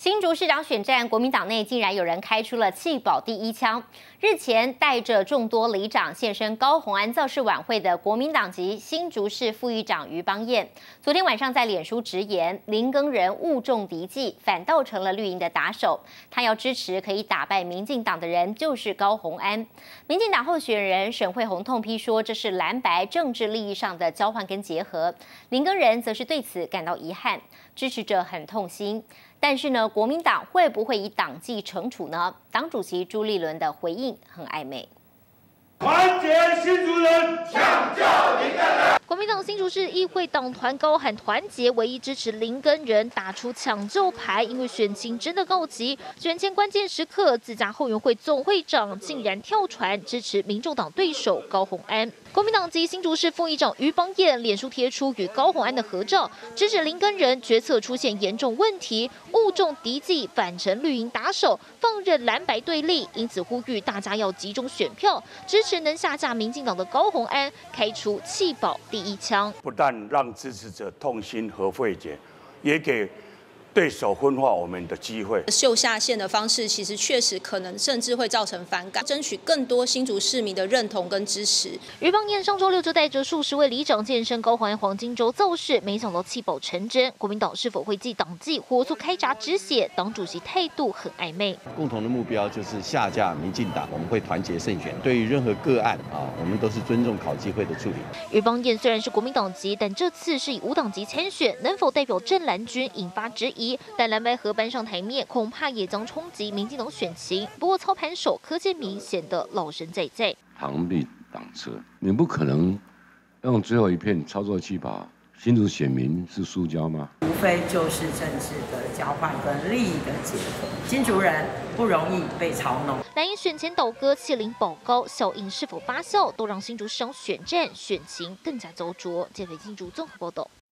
新竹市长选战，国民党内竟然有人开出了弃保第一枪。日前带着众多里长现身高虹安造势晚会的国民党籍新竹市副议长于邦彦，昨天晚上在脸书直言，林耕仁误中敌计，反倒成了绿营的打手。他要支持可以打败民进党的人，就是高虹安。民进党候选人沈慧虹痛批说，这是蓝白政治利益上的交换跟结合。林耕仁则是对此感到遗憾，支持者很痛心。但是呢，国民党会不会以党纪惩处呢？党主席朱立伦的回应很暧昧。 团结新竹人，抢救林耕仁。 国民党新竹市议会党团高喊团结，唯一支持林耕仁，打出抢救牌。因为选情真的告急，选前关键时刻，自家后援会总会长竟然跳船支持民众党对手高虹安。国民党籍新竹市副议长于邦彦脸书贴出与高虹安的合照，直指林耕仁决策出现严重问题，误中敌计，反成绿营打手，放任蓝白对立，因此呼吁大家要集中选票，支持能下架民进党的高虹安，开出弃保第一枪。 不但让支持者痛心和费解，也给对手分化我们的机会。 秀下限的方式，其实确实可能甚至会造成反感，争取更多新竹市民的认同跟支持。 于邦彦上周六就带着数十位里长现身高虹安黄金周造势，没想到弃保成真。国民党是否会继党纪火速开闸止血？党主席态度很暧昧。 共同的目标就是下架民进党，我们会团结胜选。对于任何个案我们都是尊重考纪会的处理。 于邦彦虽然是国民党籍，但这次是以无党籍参选，能否代表正蓝军引发质疑。但蓝白合搬上台面，恐怕也将冲击民进党选情。不过操盘手柯建铭显得老神在在。 螳臂挡车，你不可能用最后一片操作器把新竹选民是塑胶吗？ 无非就是政治的交换跟利益的结合。新竹人不容易被操弄。 蓝营选前倒戈，弃林保高，效应是否发酵，都让新竹市长选战选情更加焦灼。建北新竹综合报道。